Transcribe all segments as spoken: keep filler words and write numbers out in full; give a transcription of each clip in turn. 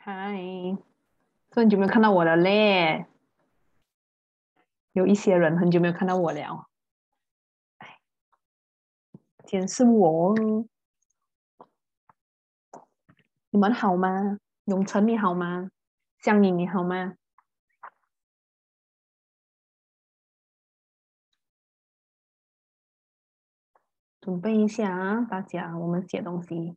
嗨，很久没有看到我了嘞。有一些人很久没有看到我了。今天是我，你们好吗？永成你好吗？香妮你好吗？准备一下啊，大家，我们写东西。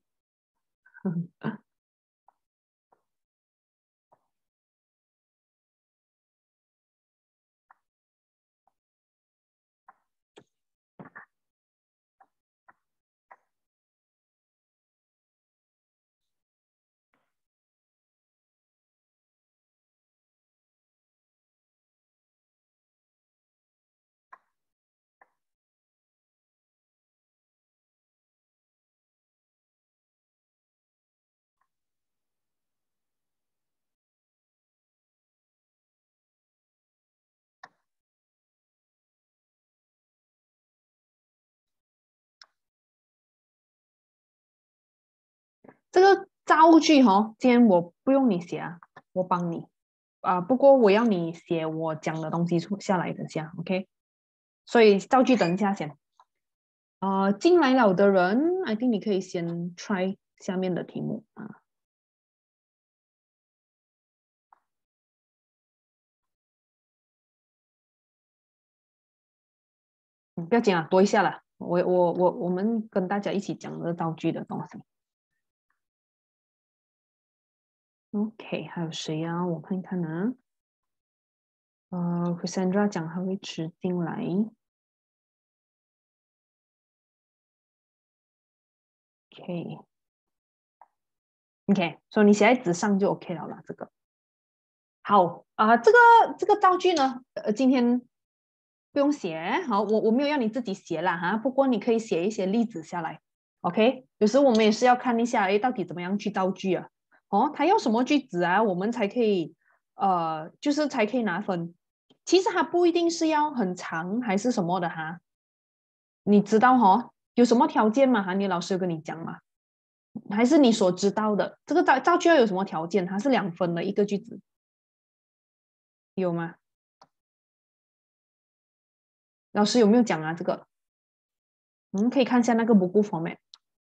这个造句哈，今天我不用你写啊，我帮你啊、不过我要你写我讲的东西出下来，等下，OK？所以造句等一下先。啊、进来了的人，I think 你可以先 try 下面的题目啊。嗯不要紧啊，多一下了。我我我我们跟大家一起讲这个道具的东西。OK，还有谁啊？我看一看啊。呃，Cassandra 讲他会迟进来。OK，OK，、okay. 所、so、以你写在纸上就 OK 了啦。这个好啊、呃，这个这个道具呢，呃，今天不用写。好，我我没有要你自己写啦哈，不过你可以写一些例子下来。OK，有时我们也是要看一下，哎，到底怎么样去造句啊？哦，他要什么句子啊，我们才可以，呃，就是才可以拿分。其实它不一定是要很长还是什么的哈，你知道哈？有什么条件吗？哈，你老师有跟你讲吗？还是你所知道的？这个造造句要有什么条件？它是两分的一个句子，有吗？老师有没有讲啊？这个，我们可以看一下那个 book format，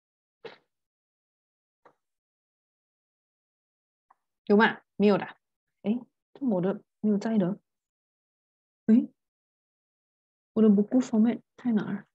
有吗？没有的。哎，我的没有在的。哎，我的 book format 在哪儿？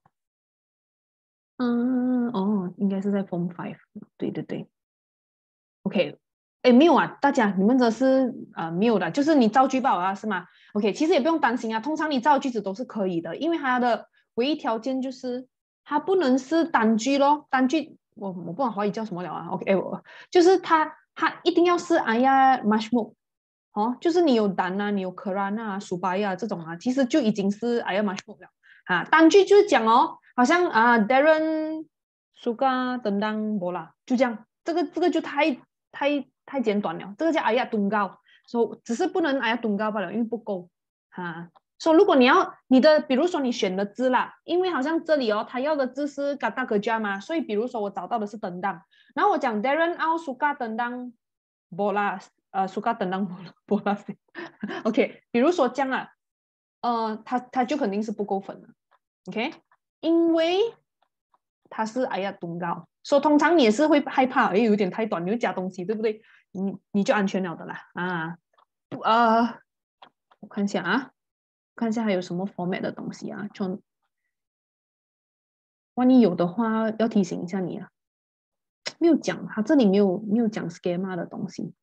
嗯，哦，应该是在 Form Five。对对对，OK。哎，没有啊，大家你们这是啊、呃、没有的，就是你造句报啊，是吗？OK，其实也不用担心啊，通常你造句子都是可以的，因为它的唯一条件就是它不能是单句咯，单句我我不知道华语叫什么了啊，OK，我就是它它一定要是哎呀 mushroom。哦，就是你有蛋啊，你有 Keran 啊、苏白啊这种啊，其实就已经是 I am mushroom 了啊。单句就是讲哦，好像啊 Darren、Suga 等等波啦，就这样，这个这个就太太太简短了，这个叫 ayat tunggal，所以只是不能 ayat tunggal 罢了，因为不够哈。说、so, 如果你要你的，比如说你选的字啦，因为好像这里哦，他要的字是 kata kerja 嘛，所以比如说我找到的是等当，然后我讲 Darren out suka 等当 bola 呃 suka 等当 bola OK，比如说这样啊，呃，他他就肯定是不够分的，OK，因为他是哎呀东高，所以通常你也是会害怕，哎，有点太短，你会加东西，对不对？你你就安全了的啦，啊，呃，我看一下啊，看一下还有什么 format 的东西啊，就万一有的话要提醒一下你啊，没有讲，他这里没有没有讲 schema 的东西，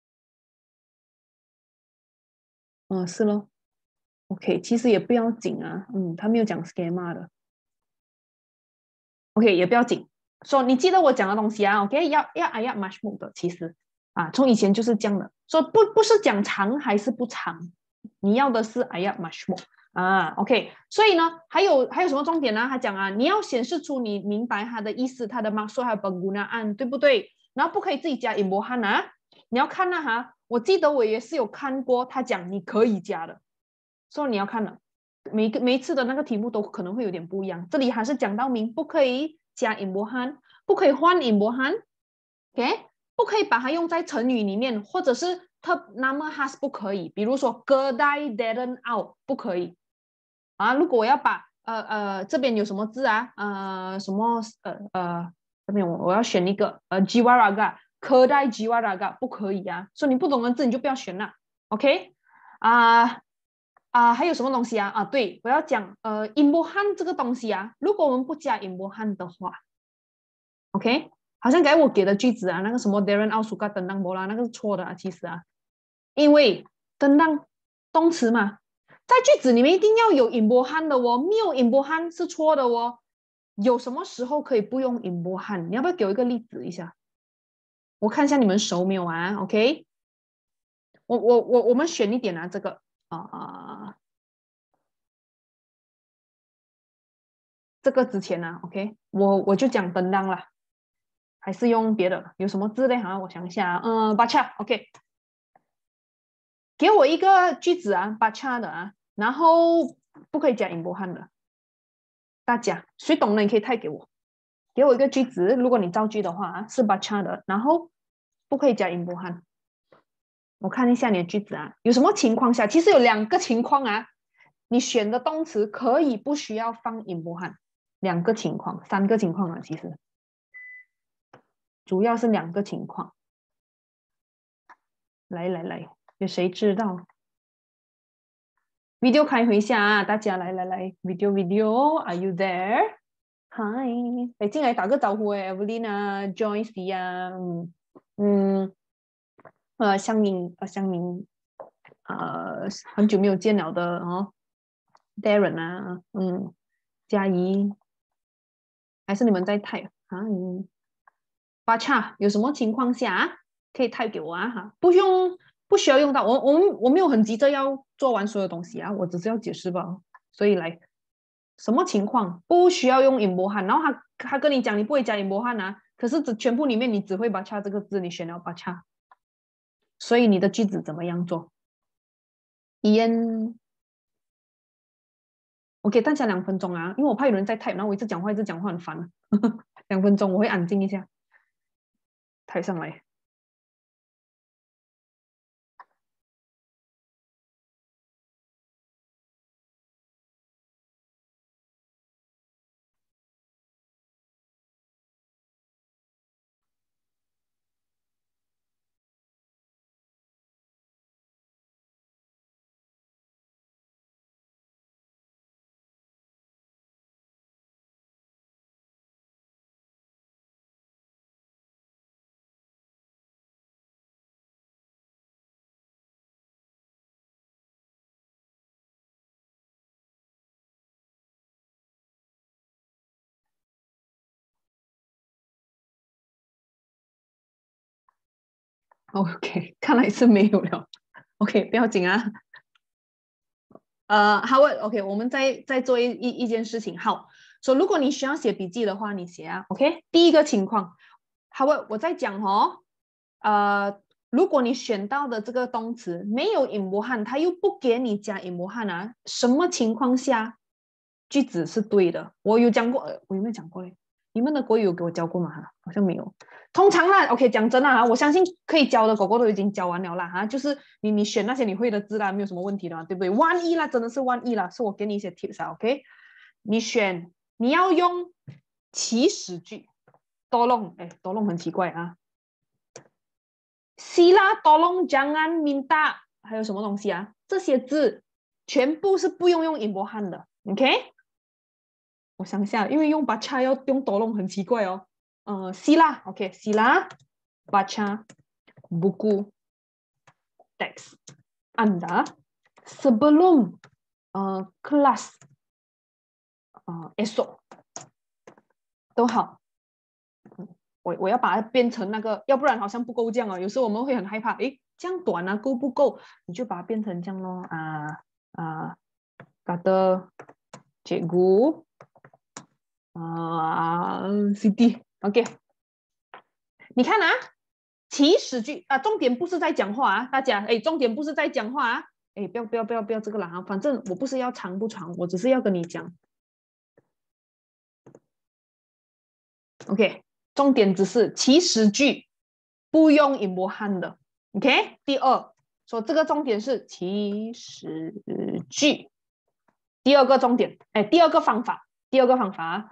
嗯、呃，是咯，OK，其实也不要紧啊，嗯，他没有讲 schema 的。OK，也不要紧。说、so, 你记得我讲的东西啊，OK，要要 ayat mushroom 的，其实啊，从以前就是这样的。说、so, 不不是讲长还是不长，你要的是 ayat mushroom 啊，OK。所以呢，还有还有什么重点呢？他讲啊，你要显示出你明白他的意思，他的 maksud 还有 penggunaan，对不对？然后不可以自己加 imbuhan 啊，你要看啊哈。我记得我也是有看过，他讲你可以加的，所、so, 以你要看的。每个每一次的那个题目都可能会有点不一样。这里还是讲到明，不可以加 imbuhan，不可以换 imbuhan，OK？ 不可以把它用在成语里面，或者是特 nama has 不可以，比如说 kedai didn't out 不可以啊。如果我要把呃呃这边有什么字啊，呃什么呃呃这边我我要选一个呃 jiwaraga kedai jiwaraga 不可以啊，所以你不懂的字你就不要选了 ，OK 啊。啊，还有什么东西啊？啊，对，我要讲呃 imbohan 这个东西啊，如果我们不加 imbohan 的话 ，OK， 好像给我给的句子啊，那个什么 Darren out suka tendang bola 那个是错的啊，其实啊，因为 tendang 动词嘛，在句子里面一定要有 imbohan 的哦，没有 imbohan 是错的哦。有什么时候可以不用 imbohan？你要不要给我一个例子一下？我看一下你们熟没有啊 ？OK， 我我我我们选一点啊，这个啊。呃这个之前呢 ，OK， 我我就讲登当了，还是用别的？有什么字嘞？哈，我想一下，嗯 b a c h a o k 给我一个句子啊 b a c h a 的啊，然后不可以加 imbohan 的，大家谁懂的你可以 type 给我，给我一个句子，如果你造句的话是 b a c h a 的，然后不可以加 imbohan。我看一下你的句子啊，有什么情况下？其实有两个情况啊，你选的动词可以不需要放 imbohan。两个情况，三个情况啊，其实主要是两个情况。来来来，有谁知道 ？video 开回一下啊，大家来来来 ，video video，Are you there？ Hi， 哎，进来打个招呼哎 ，Evelyn 啊 ，Joyce 啊，嗯嗯，呃，香明呃香明，呃，很久没有见了的哦 ，Darren 啊，嗯，佳怡，还是你们在 type 啊？嗯，巴恰有什么情况下、啊、可以 type 给我啊？哈，不用不需要用到我，我我没有很急着要做完所有东西啊，我只是要解释吧。所以来，什么情况不需要用 imbohan？ 然后他他跟你讲你不会加 imbohan 啊，可是只全部里面你只会巴恰这个字，你选了巴恰，所以你的句子怎么样做？伊恩，我给大家两分钟啊，因为我怕有人在 type，然后我一直讲话一直讲话很烦。两分钟我会安静一下，type 上来。OK，看来是没有了。OK，不要紧啊。呃，好，OK，我们再再做一一一件事情。好，说、so, 如果你需要写笔记的话，你写啊。OK，第一个情况，好，我我在讲哦。呃，如果你选到的这个动词没有 imbohan，他又不给你加 imbohan 啊，什么情况下句子是对的？我有讲过，我有没有讲过嘞？你们的国语有给我教过吗？哈，好像没有。通常啦 ，OK， 讲真的哈，我相信可以教的狗狗都已经教完了啦哈，就是你你选那些你会的字啦，没有什么问题的，对不对？万一啦，真的是万一啦，是我给你一些 tips 啊 ，OK？ 你选你要用祈使句，多弄，哎，多弄很奇怪啊。Sila tolong jangan minta， 还有什么东西啊？这些字全部是不用用 imbohan 的 ，OK？ 我想一下，因为用 baca 要用 tolong 很奇怪哦。呃 sila OK sila baca buku teks Anda sebelum uh, kelas uh, esok 都好。我我要把它变成那个，要不然好像不够这样哦。有时候我们会很害怕，诶，这样短啊，够不够？你就把它变成这样咯啊啊，kata cikgu 啊 Siti OK。你看啊，祈使句啊，重点不是在讲话啊，大家，哎，重点不是在讲话啊，哎，不要不要不要不要这个了啊，反正我不是要长不长，我只是要跟你讲 ，OK， 重点只是祈使句不用 imbuhan 的 ，OK？ 第二，说这个重点是祈使句。第二个重点，哎，第二个方法，第二个方法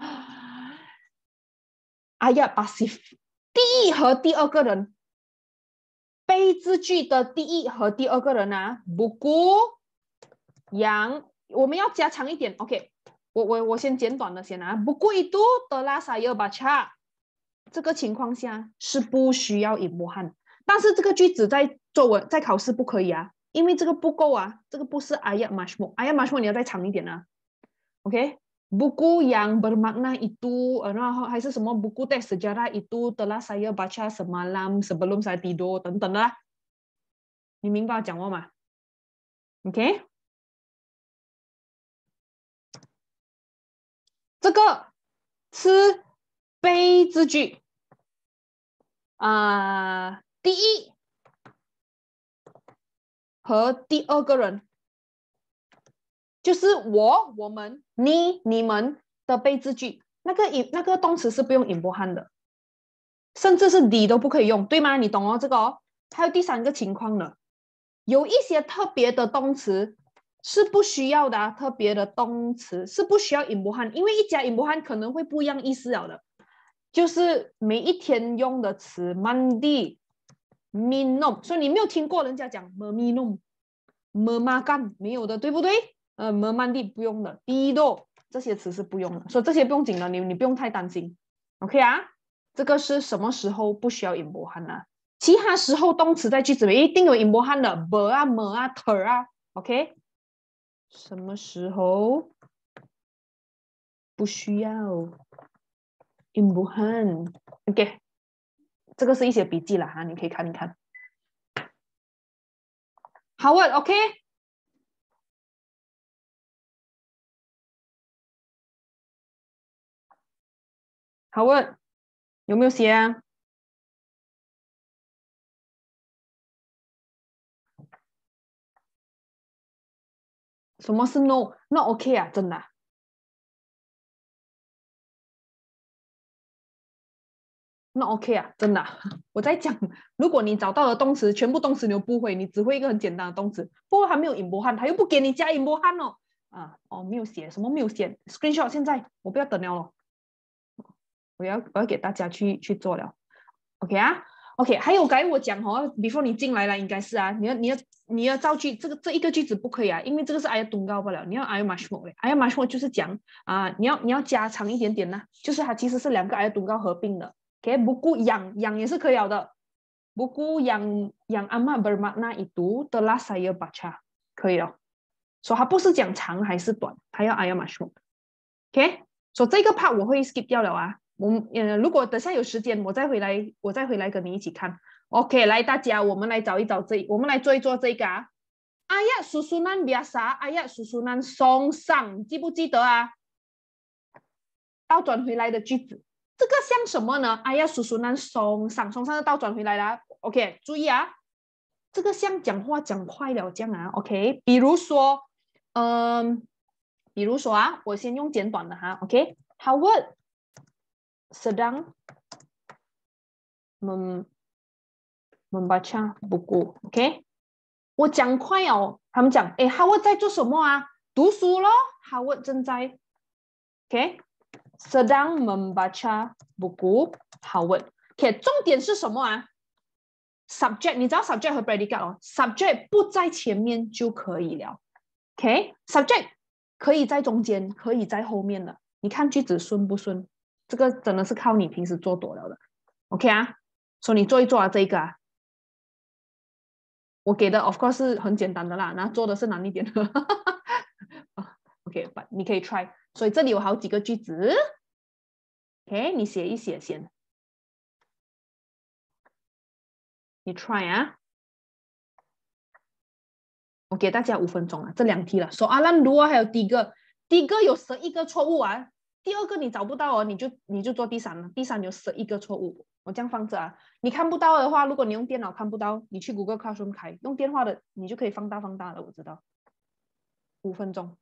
ayat pasif 第一和第二个人，被字句的第一和第二个人啊 buku yang 我们要加长一点 ，OK？ 我我我先简短的先啊 buku itu telah saya baca 这个情况下是不需要 imbuhan， 但是这个句子在作文在考试不可以啊，因为这个不够啊，这个不是 ayat masmuk， ayat masmuk 你要再长一点啊 ，OK？ buku yang bermakna itu， 然后还是什么 buku teks sejarah itu telah saya baca semalam sebelum saya tidur 等等的啦，你明白我讲话吗 ？OK？ 这个是被字句啊、呃，第一和第二个人。就是我、我们、你、你们的被字句，那个那个动词是不用 imbuhan 的，甚至是你都不可以用，对吗？你懂哦，这个哦。还有第三个情况呢，有一些特别的动词是不需要的、啊，特别的动词是不需要 imbuhan， 因为一加 imbuhan 可能会不一样意思了的。就是每一天用的词 mandi minum， 所以你没有听过人家讲 meminum memakan 没有的，对不对？呃 memandi 不用的 tidur 这些词是不用的，所以这些不用紧的，你你不用太担心 ，OK 啊？这个是什么时候不需要 imbuhan 啊？其他时候动词在句子里一定有 imbuhan 的 ber 啊 mer 啊 ter 啊 ，OK？ 什么时候不需要 imbuhan？ OK， 这个是一些笔记啦哈，你可以看一看。好啊 ，OK。好问有没有写啊？什么是 no？ 那 OK 啊，真的、啊。那 OK 啊，真的、啊。我在讲，如果你找到的动词全部动词你都不会，你只会一个很简单的动词，不过还没有 imbuhan， 他又不给你加 imbuhan 哦。啊，哦，没有写，什么没有写 ？Screenshot 现在我不要等了咯，我要我要给大家去去做了。OK 啊 ，OK， 还有该我讲哦，before 你进来了，应该是啊，你要你要你要造句，这个这一个句子不可以啊，因为这个是 ayat tunggal 不了，你要 ayat masmuk 嘞 ，ayat masmuk 就是讲啊，你要你要加长一点点呢、啊，就是它其实是两个 ayat tunggal 合并的。OK，buku yang yang 也是可以了的，buku yang yang amat bermakna itu telah saya baca 可以了，所以它不是讲长还是短，它要 ayat masmuk。OK， 所以这个 part 我会 skip 掉了啊。我呃，如果等下有时间，我再回来，我再回来跟你一起看。OK， 来大家，我们来找一找这，我们来做一做这个啊。ayat susunan biasa ayat susunan song sang 记不记得啊？倒转回来的句子，这个像什么呢？ayat susunan song sang song sang 是倒转回来的。OK， 注意啊，这个像讲话讲快了这样啊。OK， 比如说，嗯，比如说啊，我先用简短的哈。OK，Howard sedang mem membaca buku，OK？、Okay? 我讲快哦，他们讲，哎，Howard 在做什么啊？读书咯 ，Howard 正在，OK？sedang membaca buku，Howard。OK， 重点是什么啊 ？subject， 你知道 subject 和 predicate 哦 ，subject 不在前面就可以了。OK，subject 可以在中间，可以在后面的。你看句子顺不顺？这个真的是靠你平时做多了的。OK 啊，所以你做一做啊，这个啊。我给的 of course 是很简单的啦，然后做的是难一点的。OK， 你可以 try。所以这里有好几个句子 ，OK， 你写一写先，你 try 啊。我给大家五分钟啊，这两题了。说阿兰卢啊，还有第一个，第一个有十一个错误啊，第二个你找不到哦，你就你就做第三了。第三有十一个错误，我这样放着啊。你看不到的话，如果你用电脑看不到，你去 Google Classroom 开，用电话的你就可以放大放大了。我知道，五分钟。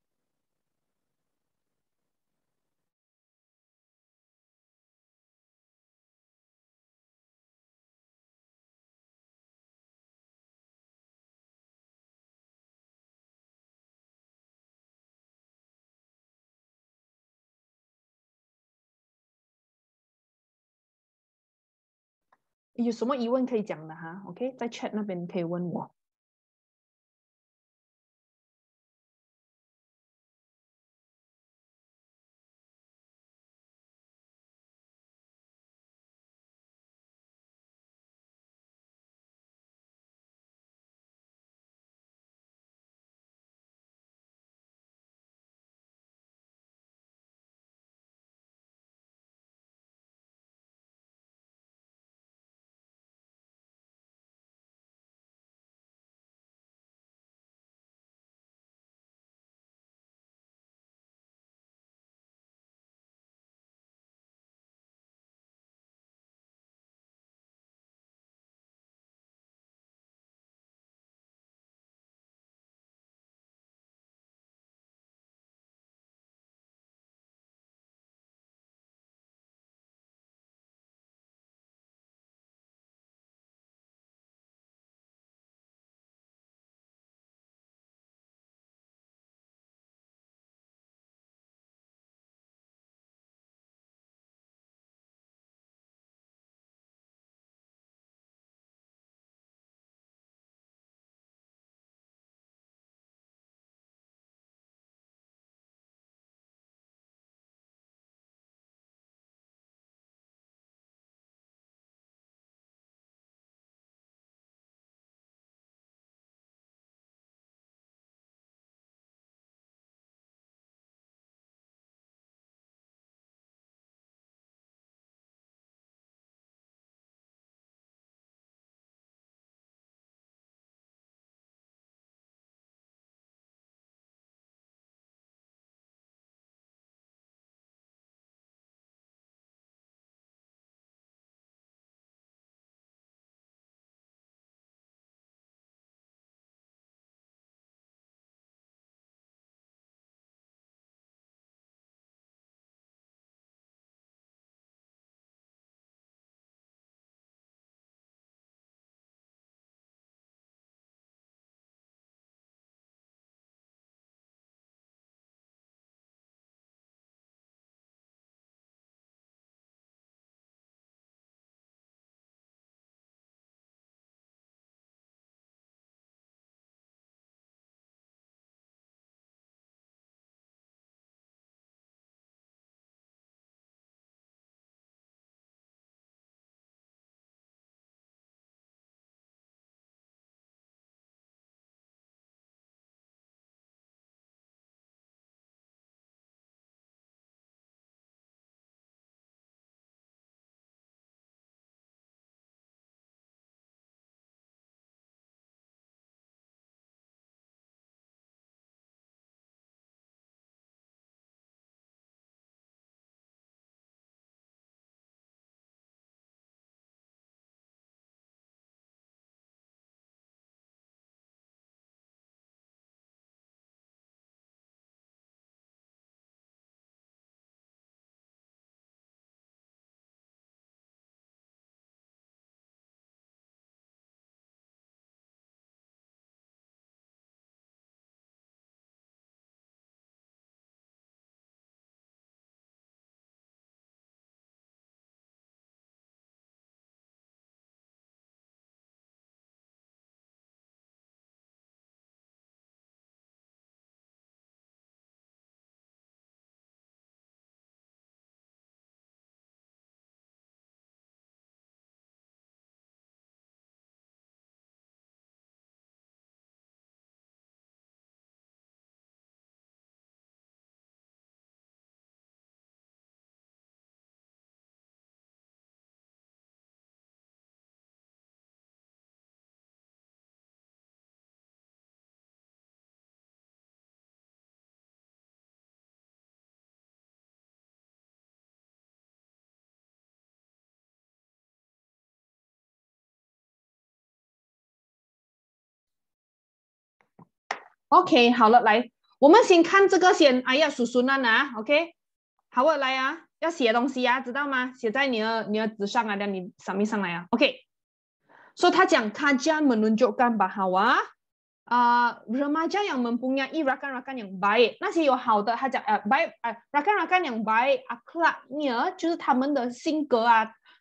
有什么疑问可以讲的哈 ？OK， 在 chat 那边可以问我。OK，好了，来，我们先看这个先。哎呀，叔叔那拿 OK， 好了，来啊，要写东西啊，知道吗？写在你的你的纸上啊，让你上面上来啊。OK， 所以他讲kajian menunjukkan bahwa 啊、呃、remaja yang mempunyai rakan-rakan yang baik， 那些有好的，他讲呃 baik 呃 rakan-rakan yang baik akhlaknya 就是他们的性格啊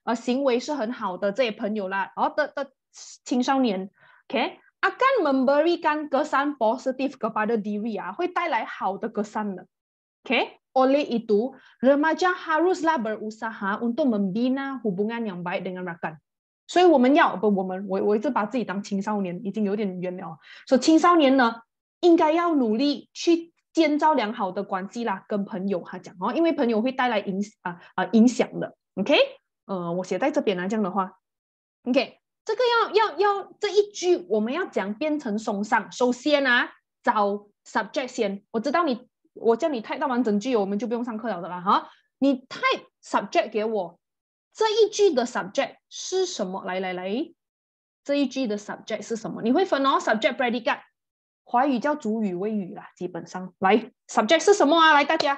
呃行为是很好的这些朋友啦，哦的的青少年 ，OK akan memberikan kesan positif kepada diri 啊，会带来好的 kesan 的 ，OK oleh itu remaja haruslah berusaha untuk membina hubungan yang baik dengan rakan。所以我们要不我们我我一直把自己当青少年，已经有点远了。所以青少年呢，应该要努力去建造良好的关系啦，跟朋友他讲哦，因为朋友会带来影啊啊影响的。OK， 呃，我写在这边啊，这样的话 ，OK， 这个要要要这一句我们要讲变成松上。首先啊，找 subject 先，我知道你。我叫你 type 到完整句，我们就不用上课了的啦哈。你 type subject 给我，这一句的 subject 是什么？来来来，这一句的 subject 是什么？你会分哦 ，subject predicate， 华语叫主语谓语啦，基本上来 subject 是什么啊？来大家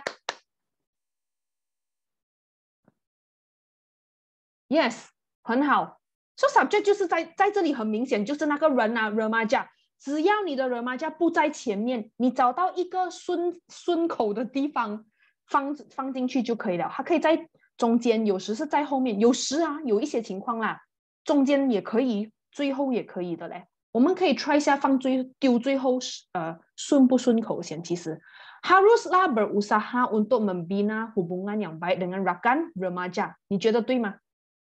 ，yes， 很好。说、so、subject 就是在在这里很明显，就是那个人啊 ，remaja。只要你的 remaja 不在前面，你找到一个顺顺口的地方放放进去就可以了。它可以在中间，有时是在后面，有时啊有一些情况啦，中间也可以，最后也可以的嘞。我们可以 try 一下放最丢最后呃顺不顺口先。其实 haruslah berusaha untuk membina hubungan yang baik dengan rakan remaja， 你觉得对吗？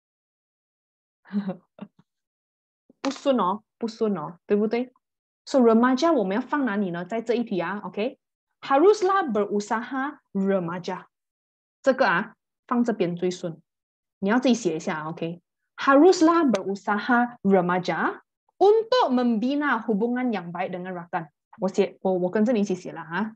不顺哦，不顺哦，对不对？So remaja 我们要放哪里呢？在这一题啊 ，OK？Haruslah berusaha remaja， 这个啊放这边最顺，你要自己写一下 ，OK？Haruslah berusaha remaja untuk membina hubungan yang baik dengan rakan。我写，我我跟着你一起写了啊。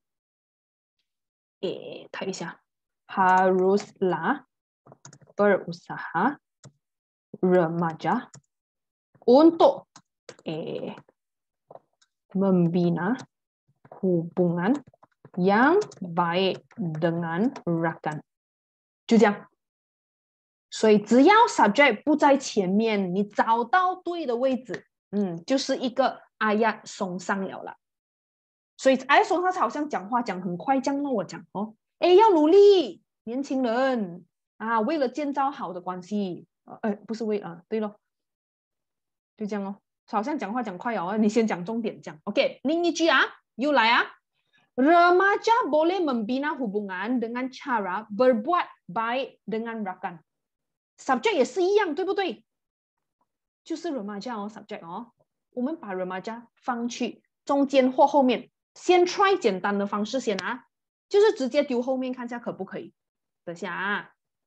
诶，看一下 ，Haruslah berusaha remaja untuk eh membina hubungan yang baik dengan rakan， 就这样。所以只要 subject 不在前面，你找到对的位置，嗯，就是一个阿亚松上了了。所以阿亚松上好像讲话讲很快，这样跟我讲哦，哎，要努力，年轻人啊，为了建造好的关系，呃，不是为啊，对咯，就这样哦。好像讲话讲快哦，你先讲重点讲。OK， 另一句啊，又来啊。Remaja boleh membina hubungan dengan cara berbuat baik dengan rakan。subject 也是一样，对不对？就是 remaja 哦 ，subject 哦。我们把 remaja 放去中间或后面，先 try 简单的方式先啊，就是直接丢后面看一下可不可以。等下啊，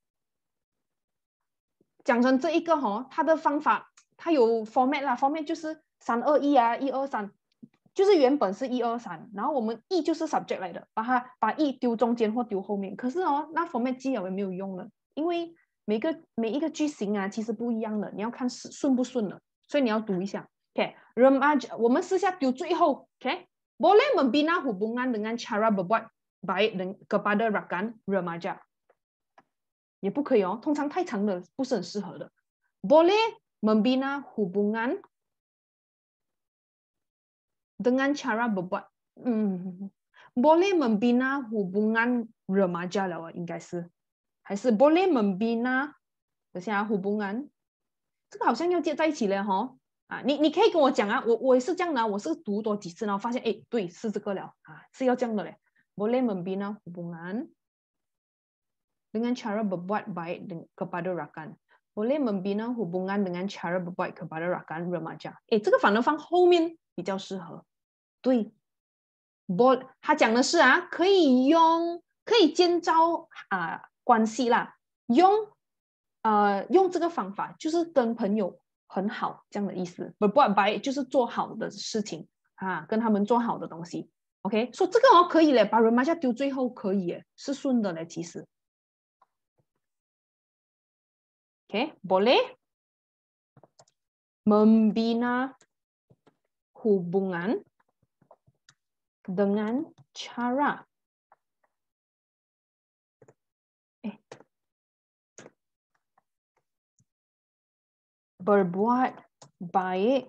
讲成这一个哦，它的方法。它有 format 啦 ，format 就是三二一啊，一二三，就是原本是一二三，然后我们一就是 subject 来的，把它把一丢中间或丢后面。可是哦，那 format 记了也没有用了，因为每个每一个句型啊其实不一样的，你要看顺不顺的，所以你要读一下。OK，remaja， 我们试下丢最后 ，OK，boleh membina hubungan dengan cara berbuat baik kepada rakan remaja， 也不可以哦，通常太长的不是很适合的。boleh membina hubungan dengan cara berbuat， 嗯 boleh membina hubungan remaja 了，应该是还是 boleh membina， 等下 hubungan， 这个好像要接在一起了哈。啊，你你可以跟我讲啊，我我也是这样的、啊，我是读多几次，然后发现哎，对，是这个了啊，是要这样的嘞。boleh membina hubungan dengan cara berbuat baik kepada rakan。boleh membina hubungan dengan cara berbuat kepada rakan remaja。哎，这个反而放后面比较适合。对 ，bol 他讲的是啊，可以用可以建造啊关系啦，用呃用这个方法就是跟朋友很好这样的意思。berbuat baik 就是做好的事情啊，跟他们做好的东西。OK， 说这个哦可以嘞，把 remaja 丢最后可以耶，是顺的嘞，其实。OK， boleh membina hubungan dengan cara eh, berbuat baik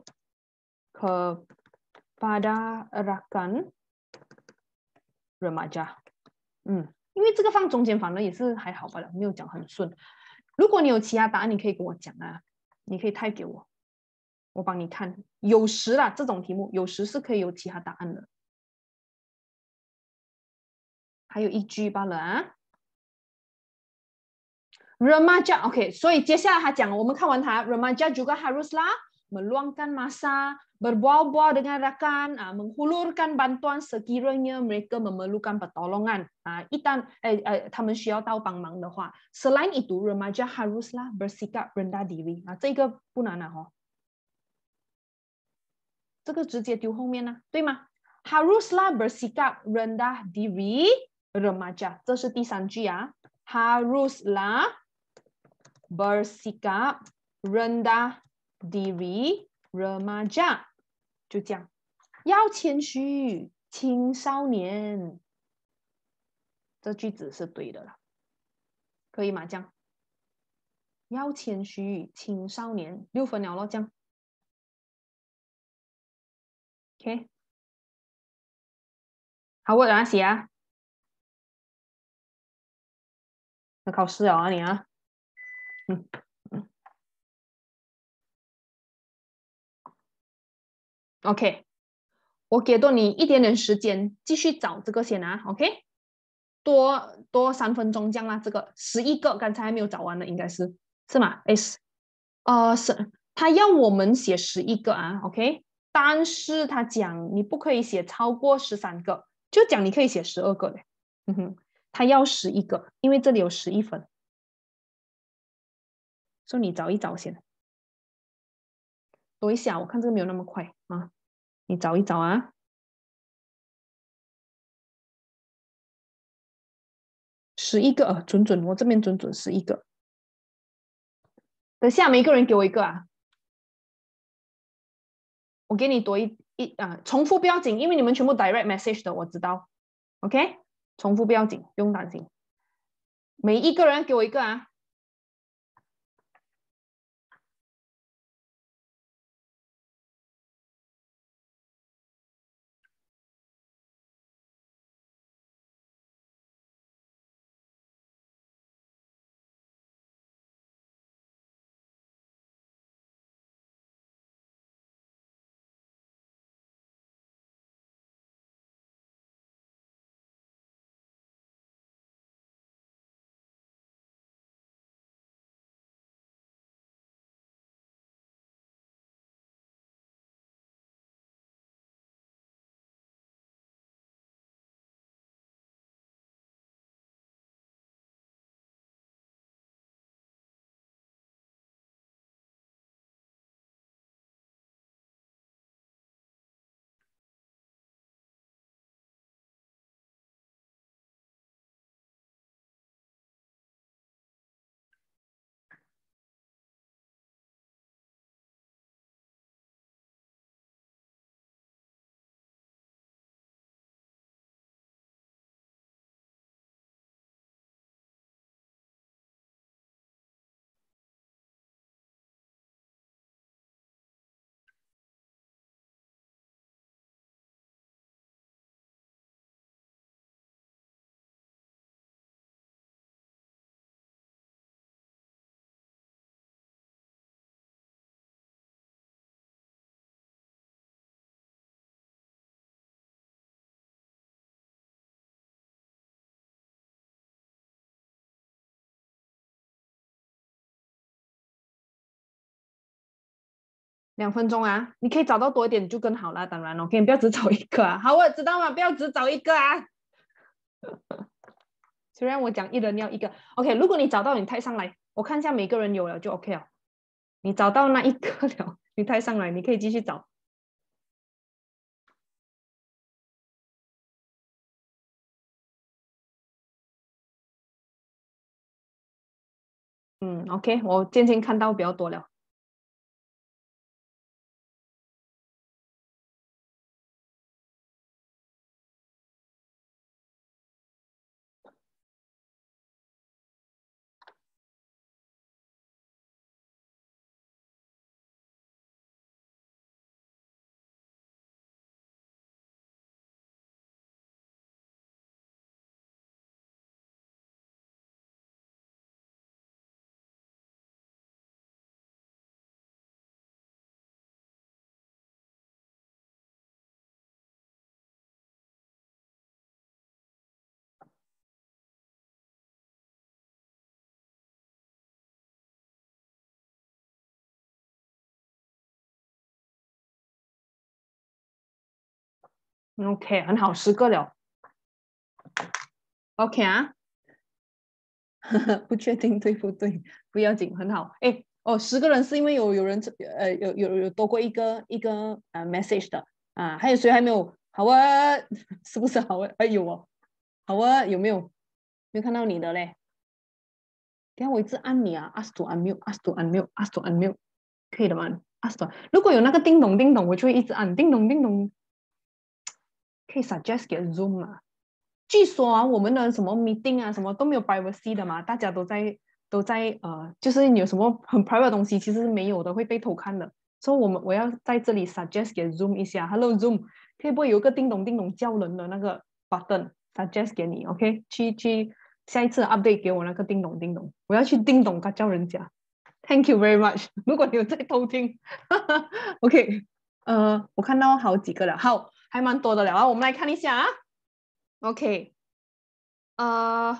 kepada rakan remaja。嗯，因为这个放中间反而也是还好吧了，没有讲很顺。 如果你有其他答案，你可以跟我讲啊，你可以 type 给我，我帮你看。有时啦，这种题目有时是可以有其他答案的。还有一句罢了啊。Remaja OK， 所以接下来他讲，我们看完他 Remaja juga haruslah meluangkan masa berbual-bual dengan rakan, ah, menghulurkan bantuan sekiranya mereka memerlukan pertolongan. Ah, 一旦哎哎他们需要到帮忙的话，selain itu remaja haruslah bersikap rendah diri. 啊，这个不难啊哦，这个直接丢后面呢，对吗 ？Haruslah bersikap rendah diri remaja， 这是第三句啊。Haruslah bersikap rendah diri remaja， 就这样。要谦虚，青少年。这句子是对的了，可以吗？这样，要谦虚，青少年，六分了咯，这样。OK， 好，我哪写啊？要考试了啊，你啊。嗯嗯。OK， 我给多你一点点时间，继续找这个先啊。OK， 多多三分钟这样啦。这个十一个，刚才还没有找完的，应该是是吗？哎，是，呃，是他要我们写十一个啊。OK， 但是他讲你不可以写超过十三个，就讲你可以写十二个的。嗯哼，他要十一个，因为这里有十一分，所以你找一找先。等一下，我看这个没有那么快啊，你找一找啊。十一个，呃，准准，我这边准准十一个。等下每个人给我一个啊，我给你多一一啊，重复不要紧，因为你们全部 direct message 的，我知道。OK， 重复不要紧，不用担心。每一个人给我一个啊。两分钟啊，你可以找到多一点就更好了。当然 OK， 不要只找一个啊。好，我知道吗？不要只找一个啊。虽然我讲一人要一个 OK， 如果你找到你抬上来，我看一下每个人有了就 OK 了。你找到那一个了，你抬上来，你可以继续找。嗯 OK， 我渐渐看到比较多了。 OK， 很好，十个了。OK 啊，不确定对不对？不要紧，很好。哎，哦，十个人是因为有有人呃有有有多过一个一个呃 message 的啊，还有谁还没有？好啊，是不是好啊？哎有哦，好啊，有没有？没有看到你的嘞？等下我一直按你啊，ask to unmute，ask to unmute，ask to unmute，可以的吗？ask to，如果有那个叮咚叮咚，我就会一直按叮咚叮咚。可以 suggest 给 Zoom 嘛？据说啊，我们的什么 meeting 啊，什么都没有 privacy 的嘛，大家都在都在呃，就是你有什么很 private 的东西，其实是没有的，会被偷看的。所以我们我要在这里 suggest 给 Zoom 一下，Hello Zoom，可以不会有一个叮咚叮咚叫人的那个 button suggest 给你 ，OK？去去下一次 update 给我那个叮咚叮咚，我要去叮咚他叫人家。Thank you very much。如果你有在偷听，OK，呃，我看到好几个了，好，还蛮多的了啊，我们来看一下啊。OK，呃，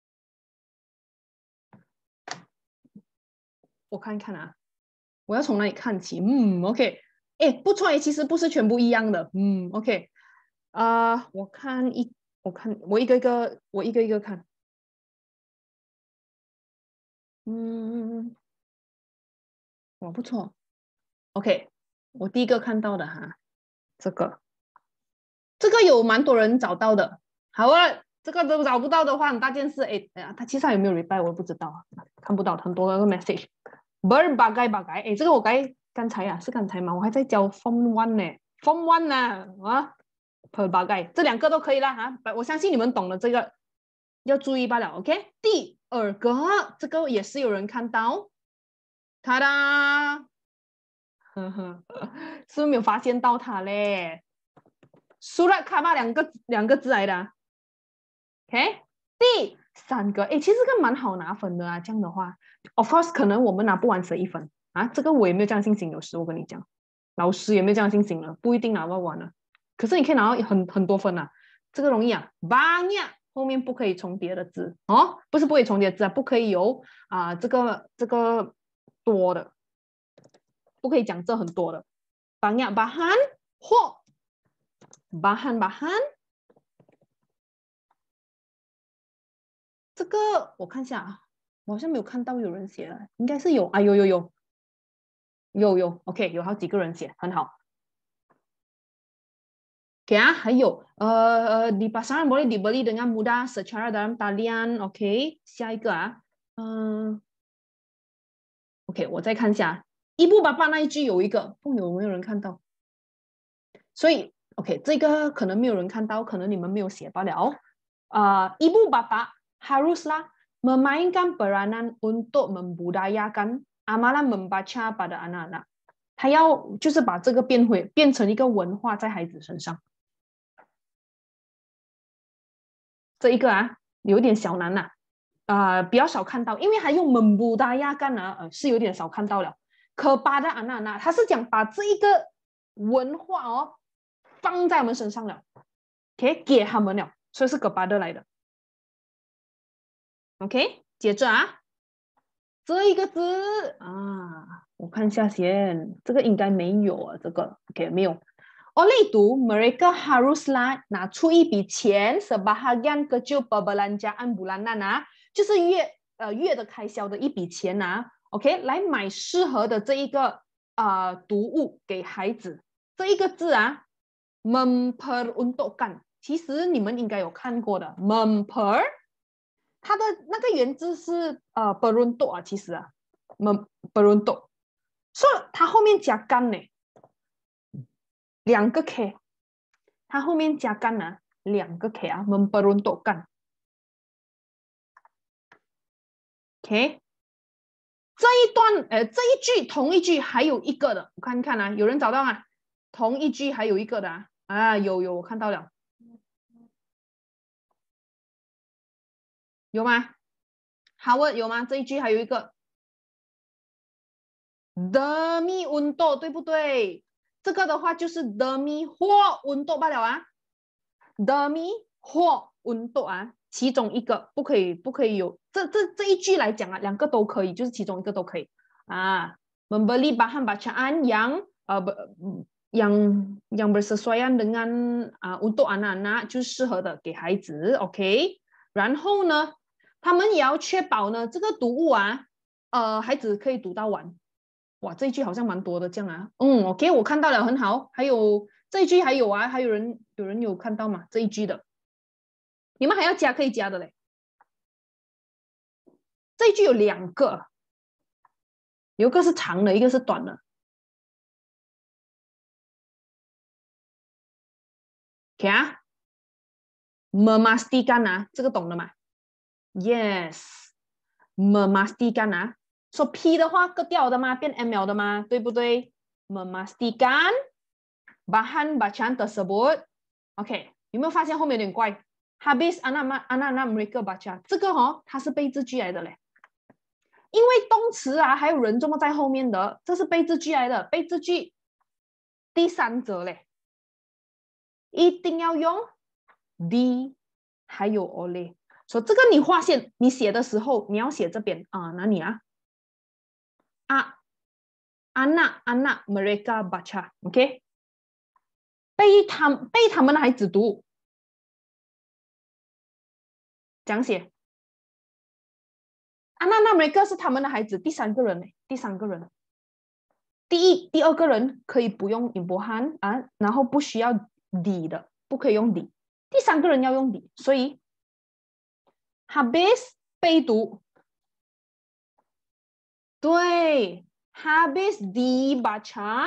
我看看啊，我要从哪里看起？嗯，OK，哎，不错，其实不是全部一样的。嗯，OK，啊、呃，我看一，我看我一个一个，我一个一个看。嗯，哇，不错。OK，我第一个看到的哈，这个这个有蛮多人找到的。好啊，这个都找不到的话，很大件事。哎，哎呀，他其实有没有 reply 我不知道，看不到很多个 message。berbagai bagai，哎，这个我该刚才啊，是刚才吗？我还在教 Form One 呢，Form One 呢啊，berbagai 这两个都可以啦哈，我相信你们懂了这个，要注意罢了。OK，第二个这个也是有人看到，他哒，呵呵，是不是没有发现到他嘞？苏拉卡巴两个两个字来的、啊、，OK， 第三个，哎，其实这个蛮好拿分的啊，这样的话 ，of course 可能我们拿不完十一分啊，这个我也没有这样信心，有时我跟你讲，老师也没有这样信心了，不一定拿不完了，可是你可以拿到很很多分啊，这个容易啊，banyak 后面不可以重叠的字哦，不是不可以重叠的字啊，不可以有啊、呃、这个这个多的，不可以讲这很多的，banyak bahan 或 bahan bahan。这个我看一下啊，我好像没有看到有人写了，应该是有啊，有有有有有，OK，有好几个人写，很好。OK 啊，还有呃，di pasaran boleh dibeli dengan mudah secara dalam talian，OK，下一个啊，嗯，OK，我再看一下，伊布爸爸那一句有一个，不有没有人看到？所以 OK，这个可能没有人看到，可能你们没有写罢了。啊，伊布爸爸 haruslah memainkan peranan untuk membudayakan amalan membaca pada anak-anak。他要就是把这个变回变成一个文化在孩子身上。这一个啊，有点小难呐、啊，呃，比较少看到，因为还用 membudayakan 啊，呃，是有点少看到了。可巴的 anak-anak，他是讲把这一个文化哦放在我们身上了，可以给他们了，所以是可巴的来的。OK， 接着啊，这一个字啊，我看一下先，这个应该没有啊，这个 OK 没有。Oleh itu mereka haruslah 拿出一笔钱 sebahagian kecil perbelanjaan bulanan 啊，就是月呃月的开销的一笔钱啊 ，OK， 来买适合的这一个啊、呃、读物给孩子。这一个字啊 ，memperuntukkan， 其实你们应该有看过的 memper。它的那个原字是呃 beruntuk 啊，其实啊，beruntuk， 所以它后面加干呢，两个 k， 它后面加干呢，两个 k 啊 memberuntuk 干 ，OK， 这一段呃这一句同一句还有一个的，我看看啊，有人找到吗？同一句还有一个的啊，啊有有我看到了，有吗？好问有吗？这一句还有一个 demi untuk 对不对？这个的话就是 demi 或 untuk 罢了啊 ，demi 或 untuk 啊，其中一个不可以不可以有这这这一句来讲啊，两个都可以，就是其中一个都可以啊。membeli bahan bacaan yang 呃不 yang yang bersesuaian dengan啊、呃、untuk anak-anak 就是适合的给孩子 ，OK。然后呢，他们也要确保呢这个读物啊，呃，孩子可以读到完。哇，这一句好像蛮多的这样啊。嗯 ，OK， 我看到了，很好。还有这一句还有啊，还有人有人有看到吗？这一句的，你们还要加可以加的嘞。这一句有两个，有一个是长的，一个是短的。OK 啊 ，memastikan 啊，这个懂了吗 ？Yes，memastikan 啊，说 P 的话割掉的吗？变 M L 的吗？对不对 ？memastikan bahan bacaan tersebut。OK， 有没有发现后面有点怪 ？Habis anak anak mereka baca， 这个哦，它是被字句来的嘞。因为动词啊，还有人这么在后面的，这是被字句来的，被字句第三者嘞，一定要用 D 还有 oleh。所以这个你划线，你写的时候你要写这边啊，哪里啊？啊 ，anak anak mereka baca，OK？、Okay? 被他被他们的孩子读，这样写。anak anak mereka 是他们的孩子，第三个人嘞，第三个人。第一、第二个人可以不用 imbuhan 啊，然后不需要 D 的，不可以用 D。第三个人要用 D， 所以 habis 被读，对 habis dibaca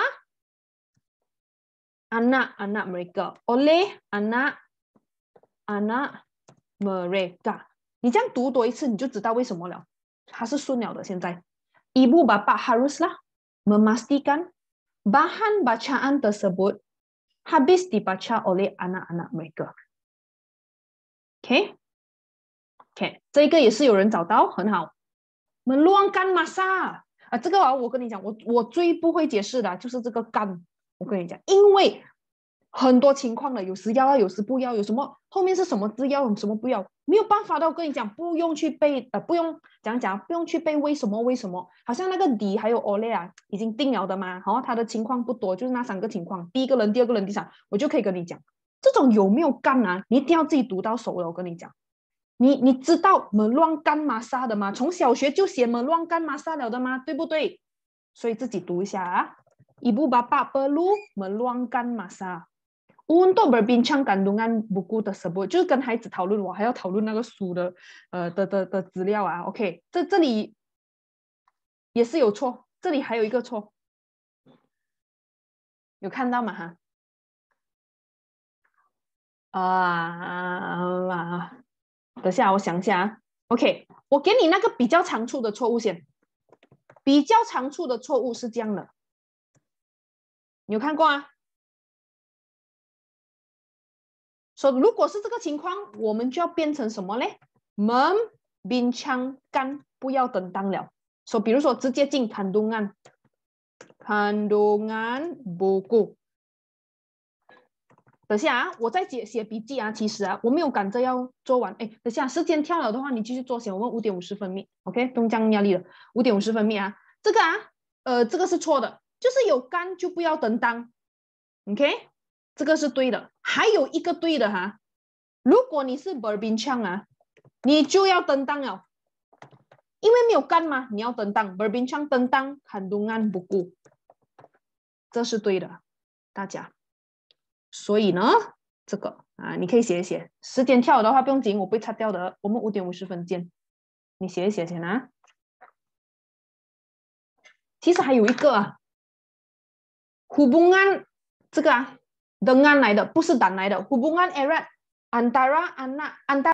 anak-anak mereka oleh anak-anak mereka。你这样读多一次，你就知道为什么了，它是顺了的。现在 ibu bapa haruslah memastikan bahan bacaan tersebut habis dibaca oleh anak-anak mereka。OK， OK， 这个也是有人找到，很好。meluangkan masa 啊，这个啊，我跟你讲，我我最不会解释的就是这个干。我跟你讲，因为很多情况了，有时要，有时不要，有什么后面是什么字要，什么不要，没有办法的。我跟你讲，不用去背，呃，不用讲讲，不用去背为什么为什么。好像那个底还有 ole 啊，已经定了的嘛。好、哦，他的情况不多，就是那三个情况，第一个人、第二个人、第三，我就可以跟你讲，这种有没有干啊？你一定要自己读到手了。我跟你讲。你你知道 meluangkan masa 的吗？从小学就写 meluangkan masa 了的吗？对不对？所以自己读一下啊。Ibu bapa perlu meluangkan masa untuk berbincang kandungan buku tersebut， 就是跟孩子讨论，我还要讨论那个书的呃的的的资料啊。OK， 这这里也是有错，这里还有一个错，有看到吗？哈啊。等下我想一下啊 ，OK， 我给你那个比较长处的错误先。比较长处的错误是这样的，你有看过啊？说、so, 如果是这个情况，我们就要变成什么嘞 ？membincangkan 不要等当了。说、so, 比如说直接进 kandungan kandungan buku。等下啊，我在写写笔记啊，其实啊，我没有赶着要做完。哎，等下时间跳了的话，你继续做先。我们五点五十分灭 ，OK， 不用这样压力了。五点五十分灭啊，这个啊，呃，这个是错的，就是有干就不要等当 ，OK， 这个是对的。还有一个对的哈，如果你是 berbincang 啊，你就要等当了，因为没有干嘛，你要等当 berbincang tentang kandungan buku， 这是对的，大家。所以呢，这个啊，你可以写一写。时间跳的话不用紧，我不会擦掉的。我们五点五十分见。你写一写先啊。其实还有一个啊 ，hubungan 这个啊，dengan来的，不是dan来的。hubungan erat antara anak antara